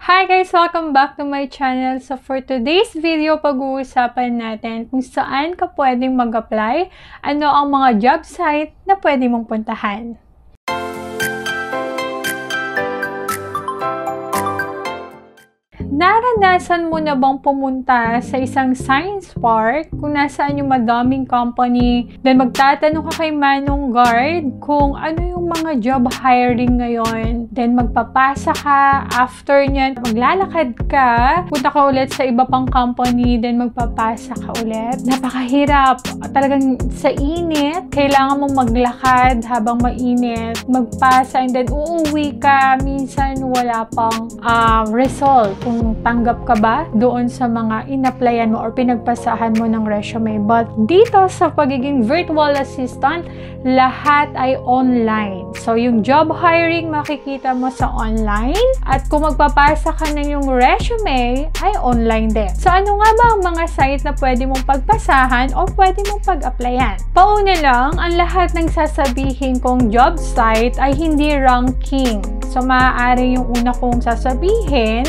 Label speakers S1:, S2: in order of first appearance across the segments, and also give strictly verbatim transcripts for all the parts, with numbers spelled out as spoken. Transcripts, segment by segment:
S1: Hi guys! Welcome back to my channel. So for today's video, pag-uusapan natin kung saan ka pwedeng mag-apply, ano ang mga job site na pwede mong puntahan. Naranasan mo na bang pumunta sa isang science park kung nasaan yung madaming company, then magtatanong ka kay Manong Guard kung ano yung mga job hiring ngayon, then magpapasa ka, after nyan, maglalakad ka, punta ka ulit sa iba pang company, then magpapasa ka ulit. Napakahirap. Talagang sa init, kailangan mong maglakad habang mainit, magpasa, and then uuwi ka, minsan wala pang uh, result kung tanggap ka ba doon sa mga in-applyan mo or pinagpasahan mo ng resume. But dito sa pagiging virtual assistant, lahat ay online. So yung job hiring makikita mo sa online, at kung magpapasa ka ng yung resume ay online din. So ano nga ba ang mga site na pwede mong pagpasahan o pwede mong pag-applyan? Pauna lang, ang lahat ng sasabihin kong job site ay hindi ranking. So maaari yung una kong sasabihin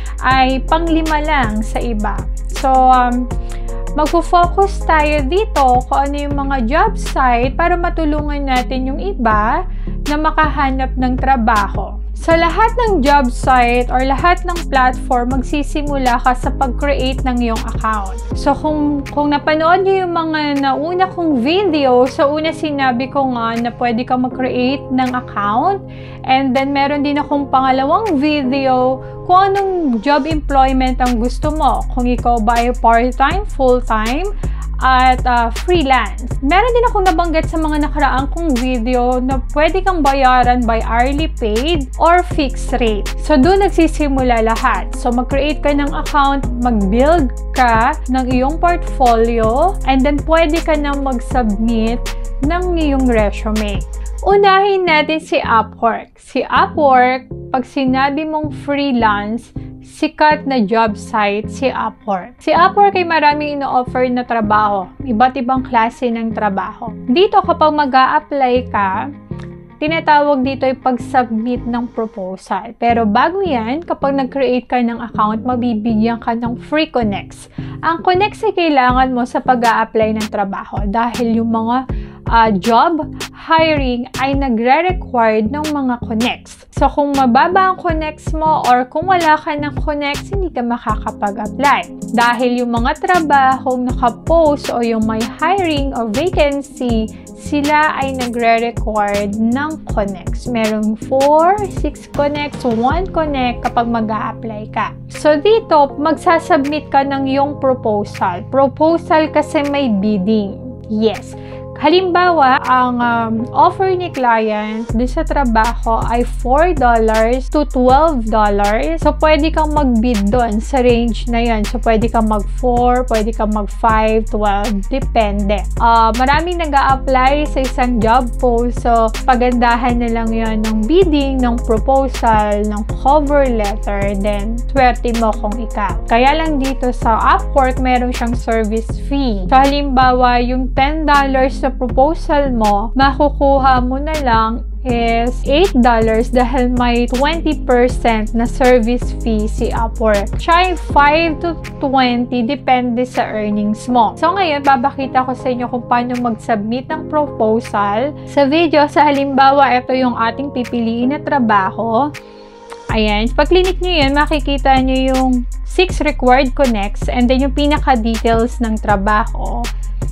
S1: ay panglima lang sa iba. So, um, magpo-focus tayo dito kung ano yung mga job site para matulungan natin yung iba na makahanap ng trabaho. Sa lahat ng job site or lahat ng platform, magsisimula ka sa pag-create ng iyong account. So, kung, kung napanood niyo yung mga nauna kong video, sa una sinabi ko nga na pwede ka mag-create ng account. And then, meron din akong pangalawang video kung anong job employment ang gusto mo. Kung ikaw ba ay part-time, full-time, at uh, freelance. Meron din akong nabanggit sa mga nakaraang kong video na pwede kang bayaran by hourly paid or fixed rate. So, doon nagsisimula lahat. So, mag-create ka ng account, mag-build ka ng iyong portfolio, and then pwede ka nang mag-submit ng iyong resume. Unahin natin si Upwork. Si Upwork, pag sinabi mong freelance, sikat na job site si Upwork. Si Upwork ay maraming ino-offer na trabaho. Iba't ibang klase ng trabaho. Dito kapag mag-a-apply ka, tinatawag dito ay pag-submit ng proposal. Pero bago yan, kapag nag-create ka ng account, mabibigyan ka ng free connects. Ang connects ay kailangan mo sa pag-a-apply ng trabaho dahil yung mga uh, job hiring ay nagre-required ng mga connects. So, kung mababa ang connects mo or kung wala ka ng connects, hindi ka makakapag-apply. Dahil yung mga trabahong nakapost o yung may hiring o vacancy, sila ay nagre-required ng connects. Merong four, six connects, one connect kapag mag-a-apply ka. So, dito, magsasubmit ka ng yung proposal. Proposal kasi may bidding. Yes. Halimbawa, ang um, offer ni client dun sa trabaho ay four dollars to twelve dollars. So, pwede kang mag-bid doon sa range na yan. So, pwede kang mag-four, pwede kang mag-five, twelve, depende. Uh, maraming nag-a-apply sa isang job post. So, pagandahan na lang yan ng bidding, ng proposal, ng cover letter, then swerte mo kung ikaw. Kaya lang dito sa Upwork, meron siyang service fee. So, halimbawa, yung ten dollars sa proposal mo, makukuha mo na lang is eight dollars dahil may twenty percent na service fee si Upwork. Siya five to twenty, depende sa earnings mo. So ngayon, babakita ko sa inyo kung paano mag-submit ng proposal. Sa video, sa halimbawa, ito yung ating pipiliin na trabaho. Ayan, pag clinic nyo yan, makikita nyo yung six required connects and then yung pinaka-details ng trabaho.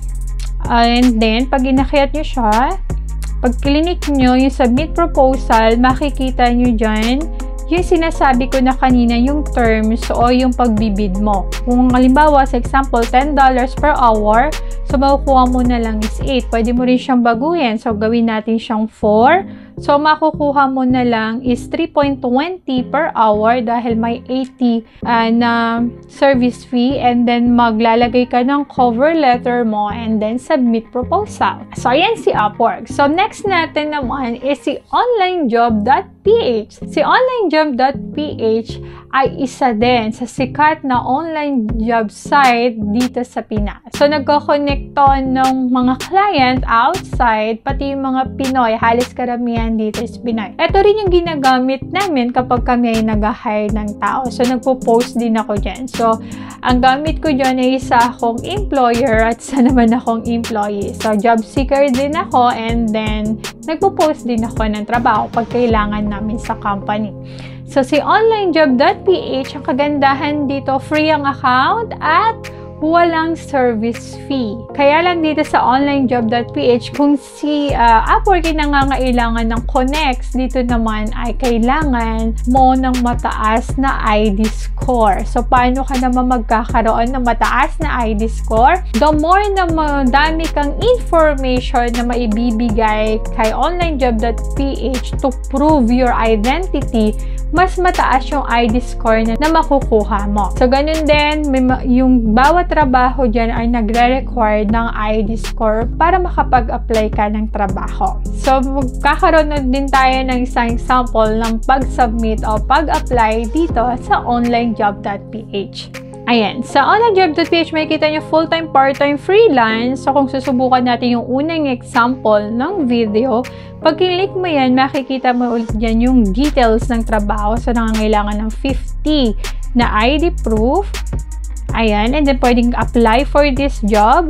S1: And then, pag inakyat nyo siya, pag clinic nyo yung submit proposal, makikita nyo dyan yung sinasabi ko na kanina, yung terms o yung pagbibid mo. Kung halimbawa, sa example, ten dollars per hour, so makukuha mo na lang is eight. Pwede mo rin siyang baguhin. So, gawin natin siyang four. So, makukuha mo na lang is three point two zero per hour dahil may eighty uh, na service fee, and then maglalagay ka ng cover letter mo and then submit proposal. So, ayan si Upwork. So, next natin naman is si onlinejob dot p h. Si online job dot p h ay isa din sa sikat na online job site dito sa Pinas. So, nagko-connect to ng mga client outside, pati yung mga Pinoy, halos karamihan dito is Pinoy. Ito rin yung ginagamit namin kapag kami ay nag-hire ng tao. So, nagpo-post din ako dyan. So, ang gamit ko dyan ay isa akong employer at isa naman akong employee. So, job seeker din ako and then, nagpo-post din ako ng trabaho pag kailangan namin sa company. So, si online job dot p h, ang kagandahan dito, free ang account at walang service fee. Kaya lang dito sa online job dot p h, kung si uh, Upwork ay nangangailangan ng connects, dito naman ay kailangan mo ng mataas na I D score. So, paano ka naman magkakaroon ng mataas na I D score? The more na madami kang information na maibibigay kay online job dot p h to prove your identity, mas mataas yung I D score na, na makukuha mo. So, ganun din, may, yung bawat trabaho dyan ay nagre-require ng I D score para makapag-apply ka ng trabaho. So, magkakaroon din tayo ng isang example ng pag-submit o pag-apply dito sa online job dot p h. Ayan, sa online job dot p h may kita nyo full-time, part-time, freelance. So, kung susubukan natin yung unang example ng video, pag click mo yan, makikita mo ulit dyan yung details ng trabaho. So, nangangailangan ng fifty na I D proof. Ayan, and then pwedeng apply for this job.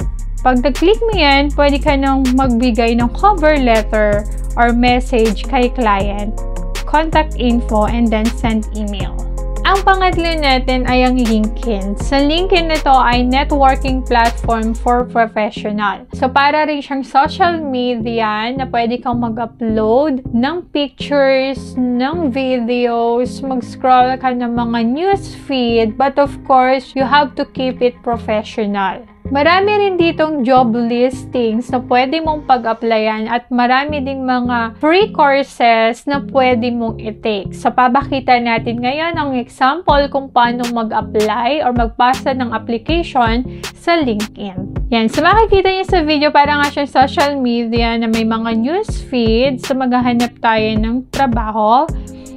S1: Pag nag-click mo yan, pwede ka nang magbigay ng cover letter or message kay client, contact info, and then send email. Ang pangatlo natin ay ang LinkedIn. Sa LinkedIn ito ay networking platform for professional. So, para rin siyang social media na pwede kang mag-upload ng pictures, ng videos, mag-scroll ka ng mga news feed, but of course, you have to keep it professional. Marami rin ditong job listings na pwede mong pag-applyan at marami ding mga free courses na pwede mong i-take. So, papakita natin ngayon ang example kung paano mag-apply or magpasa ng application sa LinkedIn. Yan. So, makikita niyo sa video, parang nga siyang social media na may mga news feeds. So, maghahanap tayo ng trabaho.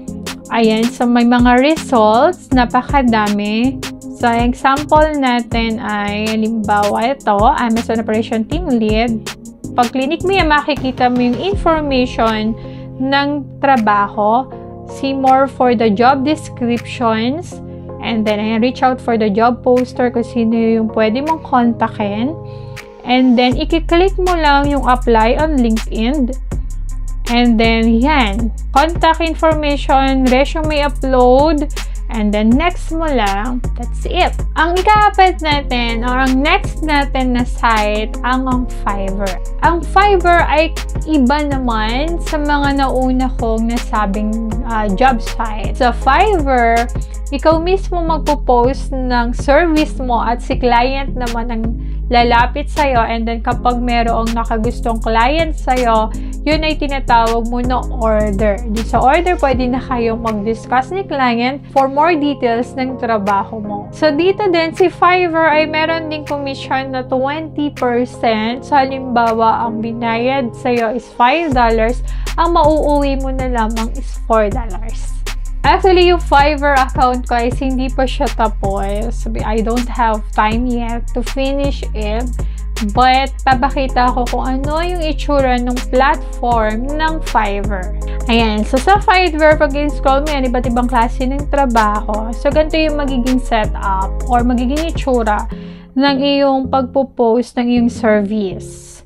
S1: Ayan. So, may mga results. Napakadami. So, example natin ay, halimbawa ito, Amazon Operation Team Lead. Pag click mo yan, makikita mo yung information ng trabaho. See more for the job descriptions. And then, ayan, reach out for the job poster kung sino yung pwede mong kontakin. And then, i-click mo lang yung apply on LinkedIn. And then, yan. Contact information, resume upload. And then, next mo lang, that's it. Ang ika-apat natin, or ang next natin na site, ang, ang Fiverr. Ang Fiverr ay iba naman sa mga nauna kong nasabing uh, job site. Sa Fiverr, ikaw mismo magpo-post ng service mo at si client naman ang lalapit sa'yo, and then kapag merong nakagustong client sa'yo, yun ay tinatawag mo na order. Di sa order, pwede na kayong mag-discuss ni client for more details ng trabaho mo. So, dito din, si Fiverr ay meron ding commission na twenty percent. So, halimbawa, ang binayad sa'yo is five dollars, ang mauuwi mo na lamang is four dollars. Actually, yung Fiverr account ko is hindi pa siya tapos. I don't have time yet to finish it. But, papakita ko kung ano yung itsura ng platform ng Fiverr. Ayan. So, sa Fiverr, pag in-scroll mo yan, iba't ibang klase ng trabaho. So, ganito yung magiging setup or magiging itsura ng iyong pagpo-post ng iyong service.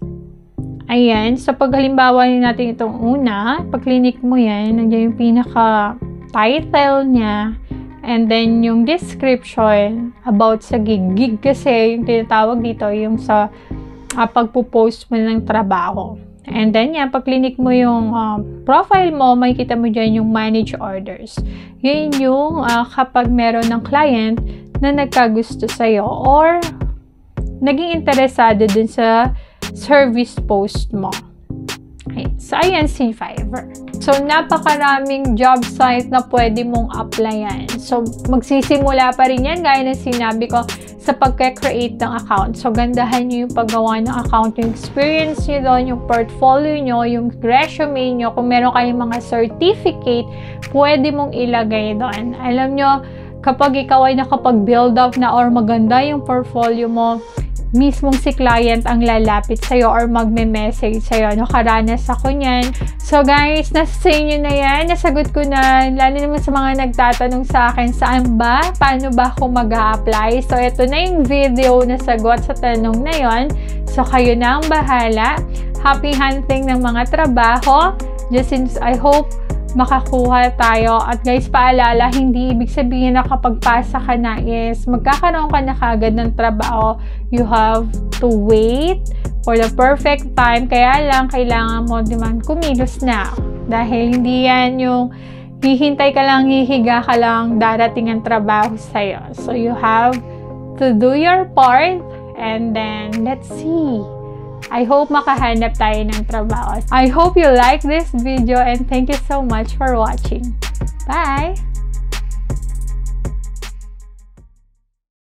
S1: Ayan. So, pag halimbawa natin itong una, pag click mo yan, nandiyan yung pinaka title niya, and then yung description about sa gig. Gig kasi yung tinatawag dito, yung sa uh, pagpo-post mo ng trabaho. And then yan, pag click mo yung uh, profile mo, makikita mo dyan yung manage orders. Yun yung uh, kapag meron ng client na nagkagusto sa'yo or naging interesado dun sa service post mo. Okay. So, ayan si Fiverr. So, napakaraming job site na pwede mong applyan. So, magsisimula pa rin yan, gaya ng sinabi ko, sa pagka-create ng account. So, gandahan nyo yung paggawa ng account, yung experience nyo doon, yung portfolio nyo, yung resume nyo. Kung meron kayong mga certificate, pwede mong ilagay doon. Alam nyo, kapag ikaw ay nakapag-build up na or maganda yung portfolio mo, mismong si client ang lalapit sa'yo or magme-message sa'yo. Nakaranas ako niyan. So guys, nasa sa inyo na yan. Nasagot ko na, lalo naman sa mga nagtatanong sa akin, saan ba? Paano ba ako mag-a-apply? So ito na yung video na sagot sa tanong na yon. So kayo na ang bahala. Happy hunting ng mga trabaho. Just since I hope makakuha tayo. At guys, paalala, hindi ibig sabihin na kapag pasa ka na is magkakaroon ka na kagad ng trabaho. You have to wait for the perfect time. Kaya lang, kailangan mo naman kumilos na. Dahil hindi yan yung hihintay ka lang, hihiga ka lang, darating ang trabaho sa'yo. So, you have to do your part and then, let's see. I hope makahanap tayo ng trabaho. I hope you like this video and thank you so much for watching. Bye!